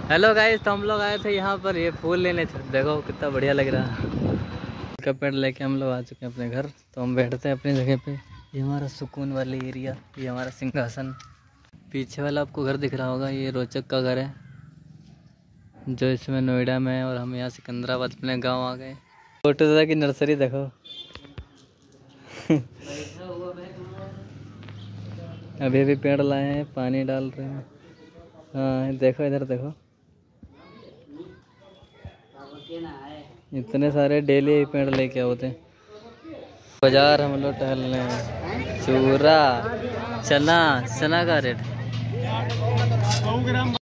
Hello guys, तो हम लोग आए थे यहाँ पर ये फूल लेने थे। देखो कितना बढ़िया लग रहा है। का पेड़ लेके हम लोग आ चुके हैं अपने घर। तो हम बैठते हैं अपनी जगह पे। ये हमारा सुकून वाली एरिया, ये हमारा सिंहासन। पीछे वाला आपको घर दिख रहा होगा, ये रोचक का घर है जो इसमें नोएडा में है। और हम यहाँ सिकंदराबाद अपने गाँव आ गए। छोटे दादा की नर्सरी देखो। अभी अभी पेड़ लाए हैं, पानी डाल रहे हैं। हाँ देखो, इधर देखो, इतने सारे डेली पेड़ लेके होते हैं। बाजार हम लोग टहलने हैं। चूरा, चना, चना का रेट